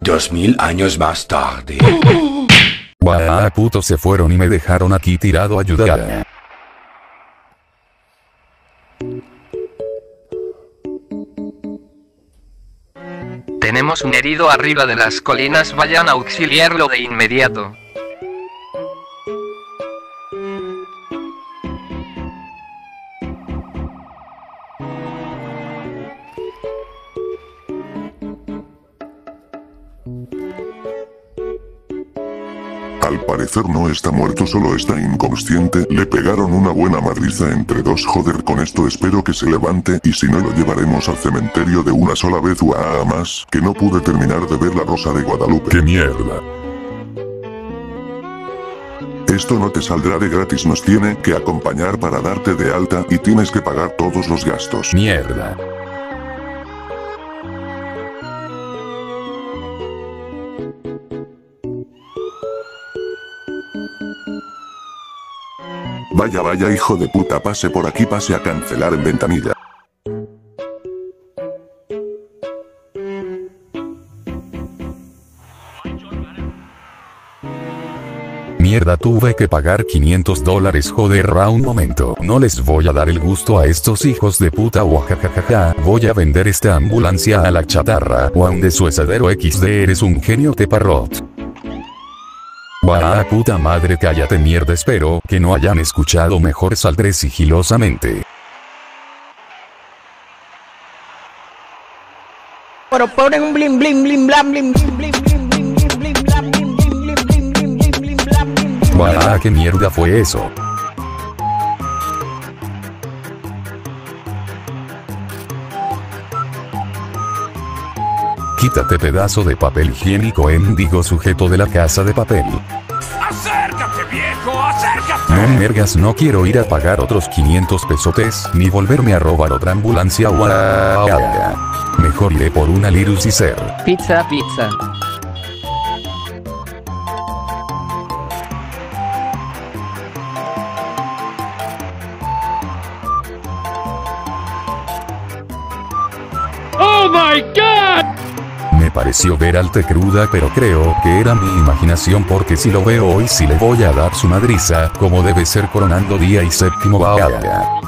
2000 años más tarde. Guau, putos se fueron y me dejaron aquí tirado a ayudar. Tenemos un herido arriba de las colinas, vayan a auxiliarlo de inmediato. Al parecer no está muerto, solo está inconsciente. Le pegaron una buena madriza entre dos. Joder, con esto espero que se levante, y si no lo llevaremos al cementerio de una sola vez. Uah, más que no pude terminar de ver La Rosa de Guadalupe. ¡Qué mierda! Esto no te saldrá de gratis, nos tiene que acompañar para darte de alta y tienes que pagar todos los gastos. ¡Mierda! Vaya vaya hijo de puta, pase por aquí, pase a cancelar en ventanilla. Mierda, tuve que pagar $500, joder, un momento. No les voy a dar el gusto a estos hijos de puta, wajajajaja. Voy a vender esta ambulancia a la chatarra. Juan de Suesadero XD, eres un genio, Teparrot. Guau, puta madre, cállate mierda, espero que no hayan escuchado, mejor saldré sigilosamente. Pero ponen un blim blim blim blam blim blim blim blim blim blim blim blam blim blim blim blim blim blim blim blam blim. Guau, ¿qué mierda fue eso? Quítate, pedazo de papel higiénico, endigo sujeto de la casa de papel. ¡Acércate, viejo! ¡Acércate! No mergas, no quiero ir a pagar otros 500 pesotes, ni volverme a robar otra ambulancia. Guau. Mejor iré por una Lirus y ser. Pizza, pizza. ¡Oh my God! Me pareció ver al Te cruda, pero creo que era mi imaginación, porque si lo veo hoy sí le voy a dar su madriza, como debe ser, coronando día y séptimo. Vaya.